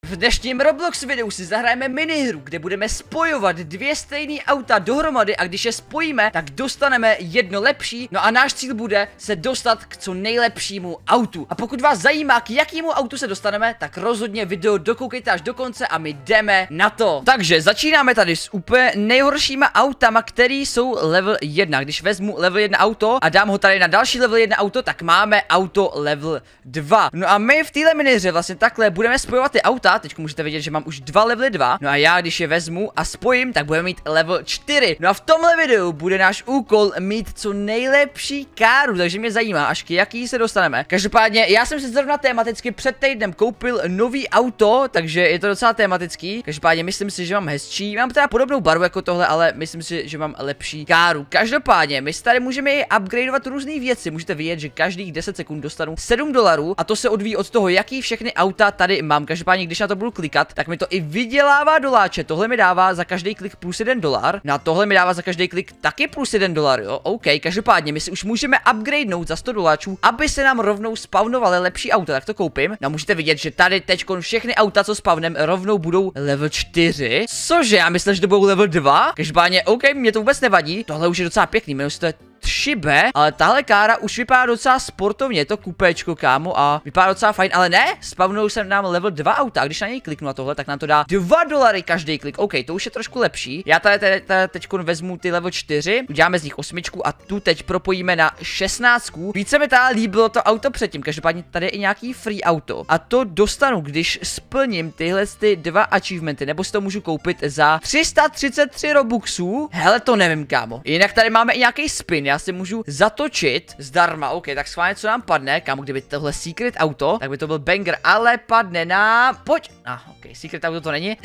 V dnešním Roblox videu si zahrajeme minihru, kde budeme spojovat dvě stejné auta dohromady a když je spojíme, tak dostaneme jedno lepší. No a náš cíl bude se dostat k co nejlepšímu autu. A pokud vás zajímá, k jakému autu se dostaneme, tak rozhodně video dokoukejte až do konce a my jdeme na to. Takže začínáme tady s úplně nejhoršíma autama, který jsou level 1. Když vezmu level 1 auto a dám ho tady na další level 1 auto, tak máme auto level 2. No a my v téhle minihře vlastně takhle budeme spojovat ty auta. Teď můžete vidět, že mám už dva levely 2. No a já, když je vezmu a spojím, tak budeme mít level 4. No a v tomhle videu bude náš úkol mít co nejlepší káru, takže mě zajímá, až k jaký se dostaneme. Každopádně, já jsem si zrovna tematicky před týdnem koupil nový auto, takže je to docela tematický. Každopádně myslím si, že mám hezčí. Mám teda podobnou barvu jako tohle, ale myslím si, že mám lepší káru. Každopádně, my si tady můžeme i upgradeovat různé věci. Můžete vidět, že každých 10 sekund dostanu $7 a to se odvíjí od toho, jaký všechny auta tady mám. Každopádně, když na to budu klikat, tak mi to i vydělává doláče. Tohle mi dává za každý klik plus $1. Na tohle mi dává za každý klik taky plus $1, jo. OK, každopádně my si už můžeme upgradenout za $100, aby se nám rovnou spawnovaly lepší auta. Tak to koupím. No můžete vidět, že tady teďkon všechny auta, co spawnem, rovnou budou level 4. Cože, já myslím, že to budou level 2. Každopádně, OK, mě to vůbec nevadí. Tohle už je docela pěkný, jmenuje se to Šibe, ale tahle kára už vypadá docela sportovně, je to kupéčko, kámo, a vypadá docela fajn, ale ne, spavnou jsem nám level 2 auta, a když na něj kliknu na tohle, tak nám to dá $2 každý klik, OK, to už je trošku lepší. Já tady teď vezmu ty level 4, uděláme z nich 8 a tu teď propojíme na 16. Více mi tady líbilo to auto předtím, každopádně tady je i nějaký free auto a to dostanu, když splním tyhle ty dva achievementy, nebo si to můžu koupit za 333 robuxů. Hele, to nevím, kámo. Jinak tady máme i nějaký spin, já si můžu zatočit zdarma, OK, tak schválně co nám padne, kámo, kdyby tohle secret auto, tak by to byl banger, ale padne na, pojď, OK, secret auto to není,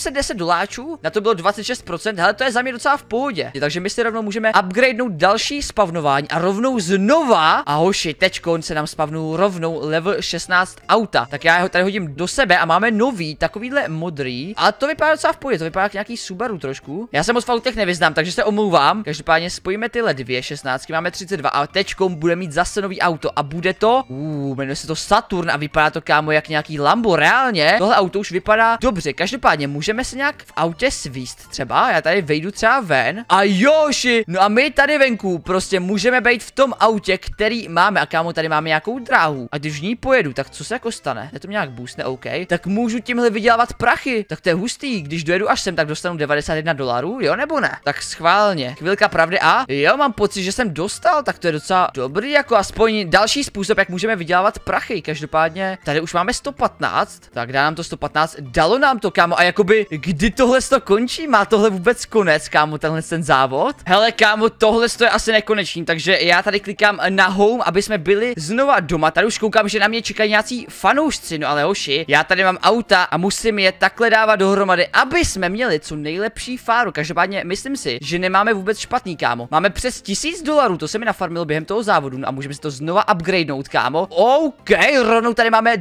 $710, na to bylo 26%, hele, to je za mě docela v pohodě, takže my si rovnou můžeme upgradenout další spavnování a rovnou znova, a hoši, teďkon se nám spavnul rovnou level 16 auta, tak já ho tady hodím do sebe a máme nový, takovýhle modrý, ale to vypadá docela v pohodě, to vypadá jak nějaký Subaru trošku, já se moc v autech nevyznám, takže se omlouvám, každopádně spojíme tyhle dvě 16, máme 32 a teďkom bude mít zase nový auto a bude to, jmenuje se to Saturn a vypadá to, kámo, jak nějaký Lambo, reálně, tohle auto už vypadá dobře, každopádně můžeme se nějak v autě svíst třeba, já tady vejdu třeba ven a joši, no a my tady venku prostě můžeme být v tom autě, který máme a kámo, tady máme nějakou dráhu a když v ní pojedu, tak co se jako stane, je to nějak boostne, OK, tak můžu tímhle vydělávat prachy, tak to je hustý, když dojedu až sem, tak dostanu $91, jo nebo ne, tak schválně, chvilka pravdy a jo, mám pocit, že jsem dostal, tak to je docela dobrý, jako aspoň další způsob, jak můžeme vydělávat prachy. Každopádně tady už máme 115, tak dá nám to 115, dalo nám to, kámo, a jakoby, kdy tohle to končí? Má tohle vůbec konec, kámo, tenhle ten závod? Hele, kámo, tohle je asi nekonečný, takže já tady klikám na home, aby jsme byli znova doma. Tady už koukám, že na mě čekají nějací fanoušci, no ale hoši, já tady mám auta a musím je takhle dávat dohromady, aby jsme měli co nejlepší fáru. Každopádně myslím si, že nemáme vůbec špatný, kámo. Máme přes $1000, to se mi nafarmilo během toho závodu, no a můžeme si to znova upgradenout, kámo. OK, rovnou tady máme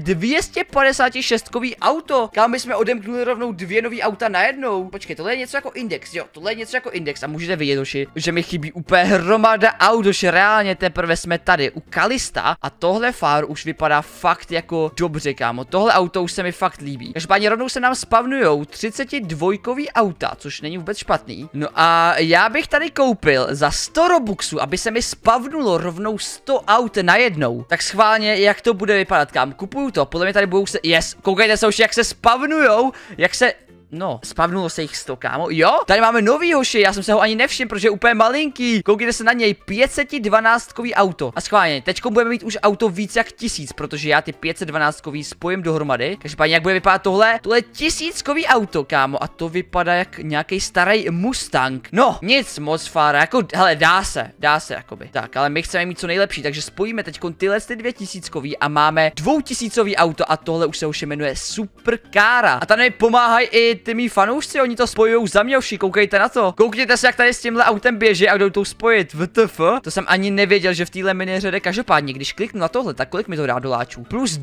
256kový auto. Kámo, my jsme odemknuli rovnou dvě nový auta najednou. Počkej, tohle je něco jako index, jo, tohle je něco jako index a můžete vidět, doši, že mi chybí úplně hromada aut, doši, reálně teprve jsme tady u Kalista a tohle fár už vypadá fakt jako dobře, kámo. Tohle auto už se mi fakt líbí. Každopádně rovnou se nám spavnujou 32kový auta, což není vůbec špatný. No a já bych tady koupil za 100 robuxů, aby se mi spavnulo rovnou 100 aut najednou. Tak schválně, jak to bude vypadat, kam kupuju to, podle mě tady budou se, koukejte se už, jak se spavnujou, jak se, no, spavnulo se jich 100, kámo, jo, tady máme nový hoši, já jsem se ho ani nevšiml, protože je úplně malinký, koukejte se na něj, 512kový auto, a schválně, teďko budeme mít už auto víc jak 1000, protože já ty 512kový spojím dohromady, každopádně jak bude vypadat tohle je 1000kový auto, kámo, a to vypadá jak nějaký starý Mustang, no, nic moc fára, jako, hele, dá se, jakoby, tak, ale my chceme mít co nejlepší, takže spojíme teďko tyhle ty 2000kový a máme 2000kový auto a tohle už se už jmenuje Superkára, a tady mi pomáhají i ty mý fanoušci, oni to spojujou za mě, vši, koukejte na to. Koukněte se, jak tady s tímhle autem běží a jdou to spojit. WTF? To jsem ani nevěděl, že v téhle minihře jde. Každopádně, když kliknu na tohle, tak kolik mi to dá doláčů? Plus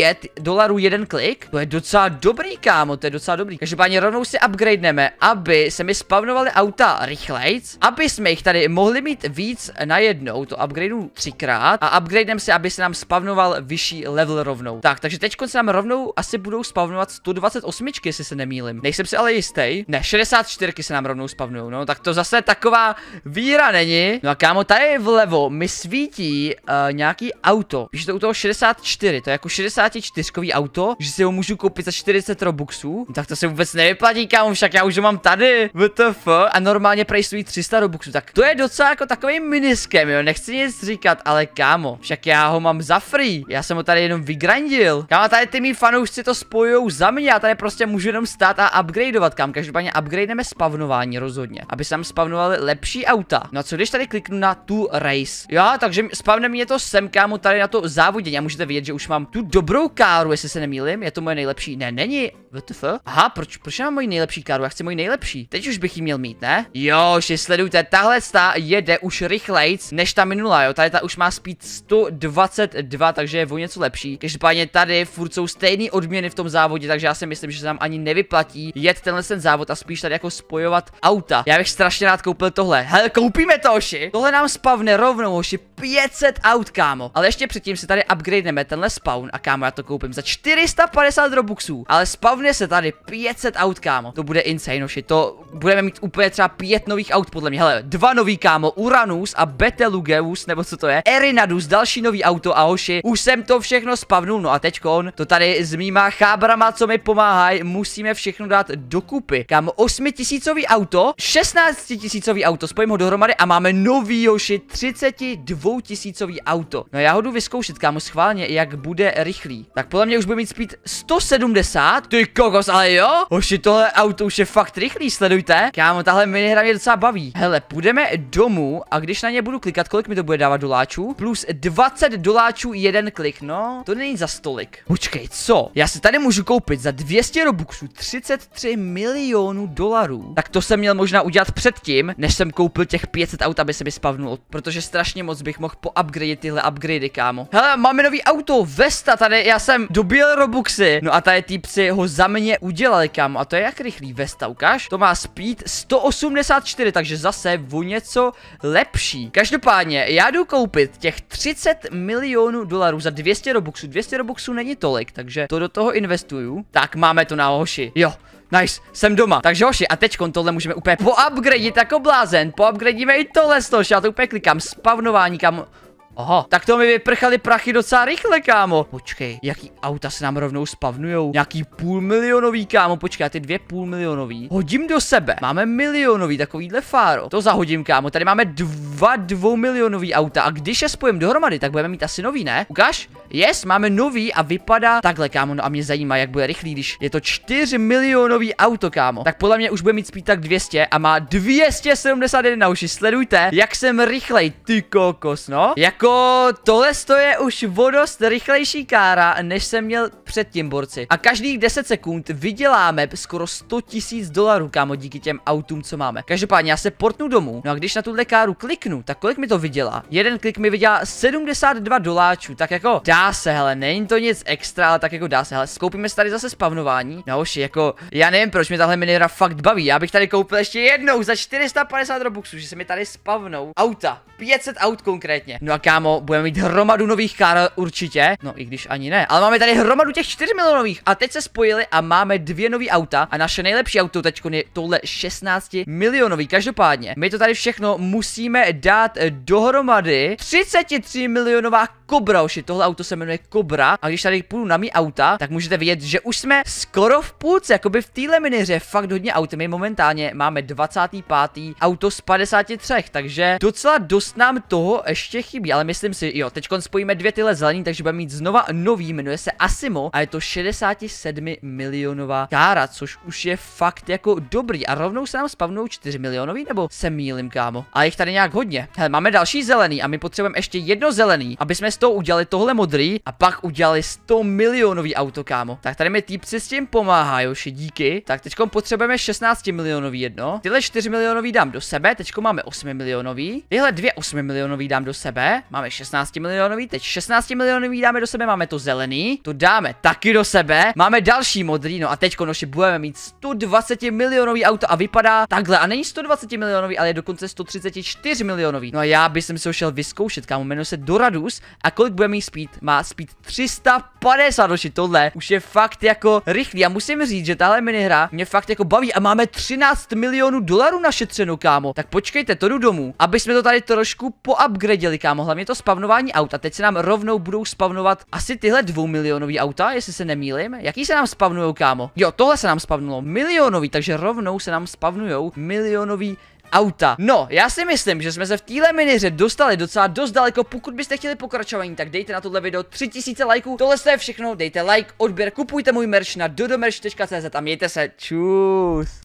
$9 jeden klik? To je docela dobrý, kámo, to je docela dobrý. Každopádně rovnou si upgradeneme, aby se mi spavnovaly auta rychlejc, aby jsme jich tady mohli mít víc najednou. To upgradeu 3krát a upgradeneme si, aby se nám spavnoval vyšší level rovnou. Tak, takže teď se nám rovnou asi budou spavnovat 128, jestli se nemýlim. Nejsem si ale jistý. Ne, 64 se nám rovnou spavnují. No, tak to zase taková víra není. No a kámo, tady vlevo mi svítí nějaký auto. Když to u toho 64, to je jako 64kový auto, že si ho můžu koupit za 40 robuxů. No, tak to se vůbec nevyplatí, kámo, však já už ho mám tady. WTF? A normálně prej stojí 300 robuxů. Tak to je docela jako takový miniskem, jo. Nechci nic říkat, ale kámo, však já ho mám za free. Já jsem ho tady jenom vygrandil. Kámo, tady ty mý fanoušci to spojujou za mě. Já tady prostě můžu jenom stát a upgradeovat, kam. Každopádně upgradeneme spavnování rozhodně, aby se tam spavnovaly lepší auta. No a co když tady kliknu na tu race? Jo, takže spavne mě to sem, kámo, tady na to závodění. A můžete vidět, že už mám tu dobrou káru, jestli se nemýlim. Je to moje nejlepší. Ne, není. WTF? Aha, proč mám moji nejlepší káru? Já chci moji nejlepší. Teď už bych ji měl mít, ne? Jo, že sledujte, tahle jede už rychlejc než ta minulá, jo. Tady ta už má speed 122, takže je o něco lepší. Každopádně tady furt jsou stejné odměny v tom závodě, takže já si myslím, že se nám ani nevyplatí jet tenhle ten závod a spíš tady jako spojovat auta. Já bych strašně rád koupil tohle. Hele, koupíme to, hoši. Tohle nám spavne rovnou, hoši, 500 aut, kámo. Ale ještě předtím si tady upgradeneme tenhle spawn a kámo, já to koupím za 450 robuxů. Ale spavne se tady 500 aut, kámo. To bude insane, hoši. To budeme mít úplně třeba 5 nových aut podle mě. Hele, 2 nový, kámo, Uranus a Betelgeuse, nebo co to je? Erinadus, další nový auto a hoši. Už jsem to všechno spavnul, no a teďkon to tady s mýma chábrama, co mi pomáhají, musíme všechno dát dokupy. Kámo, 8000 auto, 16 000 auto, spojím ho dohromady a máme nový, hoši, 32 000 auto. No já ho jdu vyzkoušet, kámo, schválně, jak bude rychlý. Tak podle mě už bude mít speed 170. Ty kokos, ale jo? Hoši, tohle auto už je fakt rychlý, sledujte. Kámo, tahle minihra mě docela baví. Hele, půjdeme domů a když na ně budu klikat, kolik mi to bude dávat doláčů? Plus $20 jeden klik, no, to není za stolik. Počkej, co? Já si tady můžu koupit za 200 robuxů 33 milionů dolarů. Tak to jsem měl možná udělat předtím, než jsem koupil těch 500 aut, aby se mi spavnulo, protože strašně moc bych mohl poupgradit tyhle upgradey, kámo. Hele, máme nový auto, Vesta, tady já jsem dobil robuxy. No a tady týpci ho za mě udělali, kámo. A to je jak rychlý Vesta, ukáž? To má speed 184, takže zase o něco lepší. Každopádně, já jdu koupit těch 30 milionů dolarů za 200 robuxů. 200 robuxů není tolik, takže to do toho investuju. Tak máme to na hoši. Jo. Nice, jsem doma. Takže hoši, a teďkon tohle můžeme úplně poupgradit jako blázen. Poupgradíme i tohle stož, já to úplně klikám. Spavnování, kámo. Aha, tak to mi vyprchaly prachy docela rychle, kámo. Počkej, jaký auta se nám rovnou spavnujou? Nějaký půlmilionový, kámo, počkej, ty 2 půlmilionový. Hodím do sebe. Máme milionový, takovýhle fáro. To zahodím, kámo, tady máme 2 dvoumilionový auta a když je spojím dohromady, tak budeme mít asi nový, ne? Ukáž? Yes, máme nový a vypadá takhle, kámo, no a mě zajímá, jak bude rychlý, když je to 4 milionový auto, kámo. Tak podle mě už bude mít speed tak 200 a má 271 uši. Sledujte, jak jsem rychlej, ty kokos, no. Jako tohle je už o dost rychlejší kára, než jsem měl předtím, borci. A každých 10 sekund vyděláme skoro 100 000 dolarů, kámo, díky těm autům, co máme. Každopádně já se portnu domů, no a když na tuhle káru kliknu, tak kolik mi to vydělá? Jeden klik mi vydělá $72, tak jako dá se, hele, není to nic extra, ale tak jako dá se, hele, skoupíme si tady zase spavnování. No hoši, jako, já nevím, proč mě tahle minihra fakt baví, já bych tady koupil ještě jednou za 450 robuxů, že se mi tady spavnou auta, 500 aut konkrétně. No a kámo, budeme mít hromadu nových kár určitě, no i když ani ne, ale máme tady hromadu těch 4 milionových a teď se spojili a máme 2 nový auta a naše nejlepší auto teďko je tohle 16 milionový. Každopádně, my to tady všechno musíme dát dohromady. 33 milionová Cobra, oši, tohle auto se jmenuje Cobra a když tady půjdu na mý auta, tak můžete vidět, že už jsme skoro v půlce, jakoby v téhle miniře fakt hodně aut. My momentálně máme 25. auto z 53, takže docela dost nám toho ještě chybí, ale myslím si, jo, teďkon spojíme 2 tyhle zelený, takže budeme mít znova nový, jmenuje se Asimo a je to 67 milionová kára, což už je fakt jako dobrý a rovnou se nám spavnou 4 milionový, nebo se mýlim, kámo? A jich tady nějak hodně. Hele, máme další zelený a my potřebujeme ještě jedno zelený, aby jsme z toho udělali tohle modrý. modrý a pak udělali 100 milionový auto, kámo. Tak tady mi týpci s tím pomáhají, díky. Tak teďkom potřebujeme 16 milionový jedno. Tyhle 4 milionový dám do sebe, teďko máme 8 milionový. Tyhle 2 8 milionový dám do sebe, máme 16 milionový, teď 16 milionový dáme do sebe, máme to zelený, to dáme taky do sebe, máme další modrý, no a teďko noši budeme mít 120 milionový auto a vypadá takhle. A není 120 milionový, ale je dokonce 134 milionový. No a já bych si ho šel vyzkoušet, kámo, jmenuje se Doradus a kolik bude mít speed? Má speed 350, noši, tohle už je fakt jako rychlý a musím říct, že tahle minihra mě fakt jako baví a máme 13 milionů dolarů našetřeno, kámo. Tak počkejte, to jdu domů, aby jsme to tady trošku poupgradili, kámo, hlavně to spavnování auta. Teď se nám rovnou budou spavnovat asi tyhle 2 milionový auta, jestli se nemýlim. Jaký se nám spavnujou, kámo? Jo, tohle se nám spavnulo milionový, takže rovnou se nám spavnujou milionový auta. No, já si myslím, že jsme se v téhle minihře dostali docela dost daleko. Pokud byste chtěli pokračování, tak dejte na tohle video 3000 lajků. Tohle je všechno, dejte like, odběr, kupujte můj merch na dodomerch.cz a mějte se. Čus.